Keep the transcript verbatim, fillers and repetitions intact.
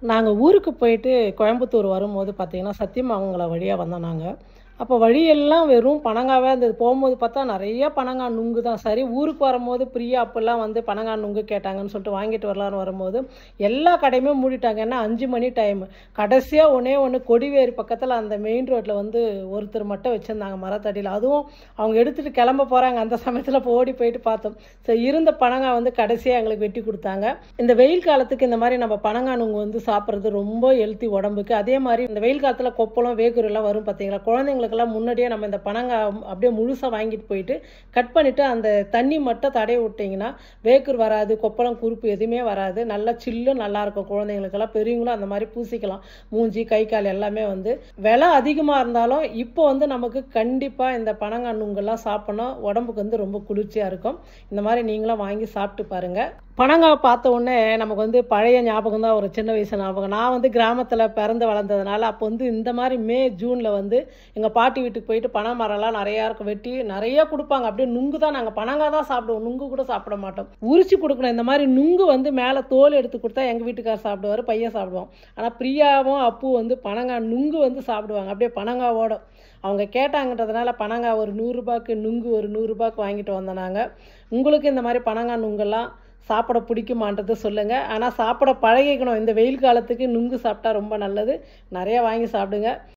நாங்க ஊருக்கு போயிட்டு கோயம்புத்தூர் வரும்போது பார்த்தீங்கன்னா, சத்தியமங்கலம் வழியா வந்தோம் நாங்க. அப்போ வழியெல்லாம் வெறும் பனங்காவா இருந்தது. போம்போது பார்த்தா நெறைய பனங்கா நுங்கு தான். சரி ஊருக்கு வரும்போது பிரியா அப்பலாம் வந்து பனங்கா நுங்கு கேட்டாங்கன்னு சொல்லிட்டு வாங்கிட்டு வரலான்னு வரும்போது, எல்லா கடையுமே மூடிட்டாங்க. ஏன்னா ஐந்து மணி டைமு. கடைசியா ஒண்ணே ஒண்ணு கொடிவேரி பக்கத்தில அந்த மெயின் ரோட்ல வந்து ஒருத்தர் மட்டும் வச்சிருந்தாங்க மரத்தடியில. அதுவும் அவங்க எடுத்துட்டு கிளம்ப போறாங்க. அந்த சமயத்தில அப்போ ஓடி போயிட்டு பார்த்தோம். சரி இருந்த பனங்கா வந்து கடைசியா எங்களுக்கு வெட்டி குடுத்தாங்க. இந்த வெயில் காலத்துக்கு இந்த மாரி நம்ம பனங்கா நுங்கு வந்து சாப்பிடுறது ரொம்ப ஹெல்த்தி உடம்புக்கு. அதே மாரி இந்த வெயில் காலத்தில கொப்பளம், வேகுருலாம் வரும் பார்த்தீங்களா? குழந்தைங்களுக்கெல்லாம் முன்னாடியே நம்ம இந்த பனங்கா அப்படியே முழுசா வாங்கிட்டு போயிட்டு, கட் பண்ணிட்டு அந்த தண்ணி மட்டும் தடவி விட்டீங்கன்னா, வேக்குரு வராது, கொப்பளம், குருப்பு எதுவுமே வராது. நல்லா சில்லுன்னு நல்லாயிருக்கும் குழந்தைங்களுக்கெல்லாம். பெரியவங்களும் அந்த மாரி பூசிக்கலாம். மூஞ்சி, கை, கால் எல்லாமே வந்து. விலை அதிகமா இருந்தாலும், இப்போ வந்து நமக்கு கண்டிப்பா இந்த பனங்கா நுங்கெல்லாம் சாப்பிடணும். உடம்புக்கு வந்து ரொம்ப குளிர்ச்சியா இருக்கும். இந்த மாரி நீங்களும் வாங்கி சாப்பிட்டு பாருங்க. பனங்கா பார்த்த உடனே நமக்கு வந்து பழைய ஞாபகம் தான் வரும். சின்ன வயசு ஞாபகம். நான் வந்து கிராமத்தில பிறந்து வளர்ந்ததுனால, அப்போ வந்து இந்த மாரி மே, ஜூன்ல வந்து எங்க பாட்டி வீட்டுக்கு போயிட்டு பனை மரம்லாம் நெறையா இருக்கும். வெட்டி நெறையா குடுப்பாங்க. அப்படியே நுங்கு தான் நாங்க பனங்கா தான் சாப்பிடுவோம். நுங்கு கூட சாப்பிட மாட்டோம். உரிச்சு குடுக்கணும். இந்த மாரி நுங்கு வந்து மேல தோல் எடுத்து குடுத்தா எங்க வீட்டுக்காரர் சாப்பிடுவாரு. பையன் சாப்பிடுவான். ஆனா பிரியாவும், அப்புவும் வந்து பனங்கா நுங்கு வந்து சாப்பிடுவாங்க. அப்படியே பனங்காவோட. அவங்க கேட்டாங்கன்றதுனால பனங்கா ஒரு ரூ. நூறுக்கு நுங்கு ஒரு ரூ. நூறுக்கு வாங்கிட்டு வந்தோம் நாங்க. உங்களுக்கு இந்த மாரி பனங்கா நுங்கெல்லாம் சாப்பிட பிடிக்குமான்றத சொல்லுங்க. ஆனா சாப்பிட பழகிக்கணும். இந்த வெயில் காலத்துக்கு நுங்கு சாப்பிட்டா ரொம்ப நல்லது. நெறையா வாங்கி சாப்பிடுங்க.